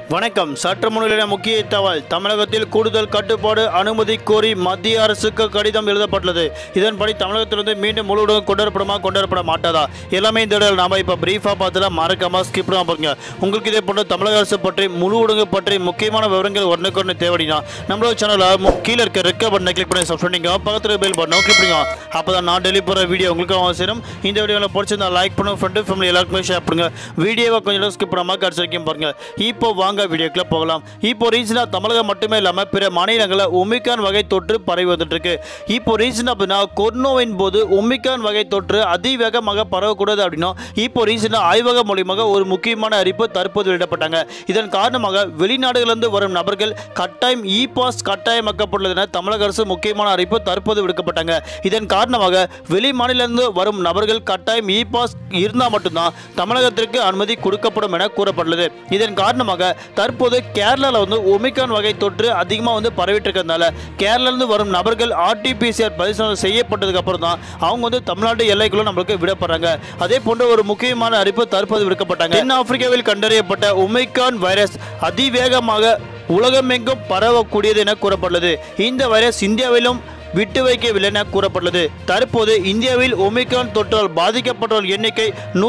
வணக்கம். சற்று முன்னிலையான முக்கிய தகவல். தமிழகத்தில் கூடுதல் கட்டுப்பாடு அனுமதி கோரி மத்திய அரசுக்கு கடிதம் எழுதப்பட்டுள்ளது. இதன்படி தமிழகத்திலிருந்து மீண்டும் முழு ஊடகம் கொண்டாடப்பட மாட்டாதா? எல்லாமே இந்த வீடியோவில் நாம இப்போ பிரீஃபாக பார்த்துட்டு மறக்காம ஸ்கிப் பண்ணாம பாருங்க. உங்களுக்கு இதே போன்ற தமிழக அரசு பற்றி முழு ஊடகம் பற்றி முக்கியமான விவரங்கள் உடனுக்குடனே தேவையா நம்மளோட சேனலில் கீழே இருக்க ரெக்க பட்டனை கிளிக் பண்ணி சப்ஸ்கிரைப் பண்ணிங்க. பக்கத்தில் பெல் பட்டனை கிளிக் பண்ணுங்க. அப்பதான் நான் டெலிவரி போகிற வீடியோ உங்களுக்கு அவசியம். இந்த வீடியோவில் பிடிச்சிருந்தா லைக் பண்ணுங்க, ஃப்ரெண்டு ஃபேமிலி எல்லாருக்குமே ஷேர் பண்ணுங்க. வீடியோவை கொஞ்சம் ஸ்கிப் பண்ணாமல் கடைசி வரைக்கும் பாருங்க. இப்போ வாங்க வீடியோக்குள்ள போகலாம். இப்போ ரீசனா தமிழகம் மட்டுமே இல்லாமல் பிற மாநிலங்களில் ஒமிக்ரான் வகை தொற்று பரவி வந்துட்டு இருக்கு. இப்போ ரீசன் அப்படின்னா கொரோனாவின் போது ஒமிக்ரான் வகை தொற்று அதிவேகமாக பரவக்கூடாது அப்படின்னா இப்போ ரீசனா ஆய்வகம் மூலியமாக ஒரு முக்கியமான அறிவிப்பு தற்போது வெளியிடப்பட்டாங்க. இதன் காரணமாக வெளிநாடுகளிலிருந்து வரும் நபர்கள் கட்டாயம் இ பாஸ் கட்டாயமாக்கப்பட்டுள்ளது என தமிழக அரசு முக்கியமான அறிவிப்பு தற்போது விடுக்கப்பட்டாங்க. இதன் காரணமாக வெளி மாநிலத்திலிருந்து வரும் நபர்கள் கட்டாயம் இ பாஸ் இருந்தால் மட்டும்தான் தமிழகத்திற்கு அனுமதி கொடுக்கப்படும் என கூறப்பட்டுள்ளது. இதன் காரணமாக தற்போது கேரளாவில் வந்து ஒமிக்ரான் வகை தொற்று அதிகமாக பரவிட்டு இருக்கிறதுனால கேரளாவிலிருந்து வரும் நபர்கள் ஆர்டிபிசிஆர் பரிசோதனை செய்யப்பட்டதுக்கு அப்புறம் தான் அவங்க தமிழ்நாட்டு எல்லைக்குள்ள நம்மளுக்கு விடப்படுறாங்க. அதே போன்ற ஒரு முக்கியமான அறிவிப்பு தற்போது விடுக்கப்பட்டாங்க. தென் ஆப்பிரிக்காவில் கண்டறியப்பட்ட ஒமிக்ரான் வைரஸ் அதிவேகமாக உலகமெங்கும் பரவக்கூடியது என கூறப்பட்டுள்ளது. இந்த வைரஸ் இந்தியாவிலும் விட்டு வைக்கவில்லை என கூறப்பட்டுள்ளது. தற்போது இந்தியாவில் ஒமிக்ரான் தொற்றால் பாதிக்கப்பட்டவர்கள் எண்ணிக்கை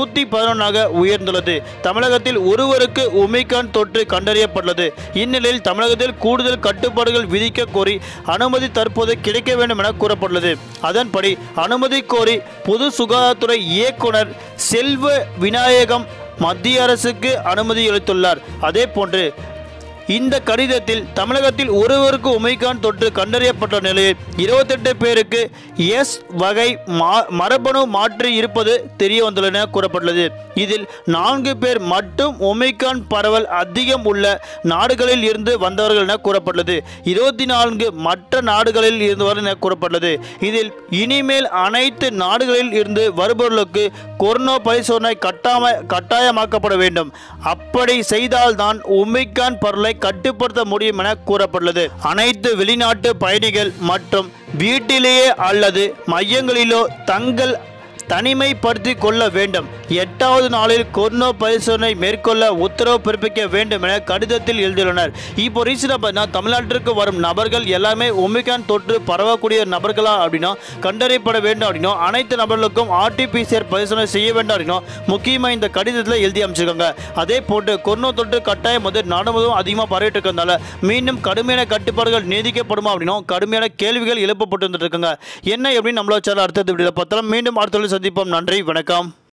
111 உயர்ந்துள்ளது. தமிழகத்தில் ஒருவருக்கு ஒமிக்ரான் தொற்று கண்டறியப்பட்டுள்ளது. இந்நிலையில் தமிழகத்தில் கூடுதல் கட்டுப்பாடுகள் விதிக்க கோரி அனுமதி தற்போது கிடைக்க வேண்டும் என கூறப்பட்டுள்ளது. அதன்படி அனுமதி கோரி பொது சுகாதாரத்துறை இயக்குனர் செல்வ விநாயகம் மத்திய அரசுக்கு அனுமதி அளித்துள்ளார். அதே போன்று இந்த கடிதத்தில் தமிழகத்தில் ஒருவருக்கு ஒமிக்ரான் தொற்று கண்டறியப்பட்ட நிலையில் 28 பேருக்கு எஸ் வகை மரபணு மாற்றி இருப்பது தெரிய வந்துள்ளது என கூறப்பட்டுள்ளது. இதில் 4 பேர் மட்டும் ஒமிக்ரான் பரவல் அதிகம் உள்ள நாடுகளில் இருந்து வந்தவர்கள் என கூறப்பட்டுள்ளது. 24 மற்ற நாடுகளில் இருந்தவர்கள் என கூறப்பட்டுள்ளது. இதில் இனிமேல் அனைத்து நாடுகளில் இருந்து வருபவர்களுக்கு கொரோனா பரிசோதனை கட்டாயமாக்கப்பட வேண்டும். அப்படி செய்தால்தான் ஒமிக்ரான் பரவலை கட்டுப்படுத்த முடியும் என கூறப்பட்டுள்ளது. அனைத்து வெளிநாட்டு பயணிகள் மற்றும் வீட்டிலேயே அல்லது மையங்களிலோ தங்கள் தனிமைப்படுத்திக் கொள்ள வேண்டும். 8வது நாளில் கொரோனா பரிசோதனை மேற்கொள்ள உத்தரவு பிறப்பிக்க வேண்டும் என கடிதத்தில் எழுதியுள்ளனர். இப்போ ரீசனாக பார்த்தீங்கன்னா தமிழ்நாட்டிற்கு வரும் நபர்கள் எல்லாமே ஒமிக்ரான் தொற்று பரவக்கூடிய நபர்களா அப்படின்னா கண்டறியப்பட வேண்டும் அப்படின்னா அனைத்து நபர்களுக்கும் ஆர்டிபிசிஆர் பரிசோதனை செய்ய வேண்டும் அப்படின்னா முக்கியமாக இந்த கடிதத்தில் எழுதி அமைச்சிருக்காங்க. அதே போன்று கொரோனா தொற்று கட்டாயம் நாடு முழுவதும் அதிகமாக பரவிட்டு இருக்கிறதுனால மீண்டும் கடுமையான கட்டுப்பாடுகள் நீதிக்கப்படுமா அப்படின்னா கடுமையான கேள்விகள் எழுப்பப்பட்டு வந்துட்டு இருக்காங்க. என்ன எப்படின்னு நம்மளோட சேனல் அடுத்தது வீடியோவில் பார்த்தாலும் மீண்டும் அடுத்த சந்திப்போம். நன்றி, வணக்கம்.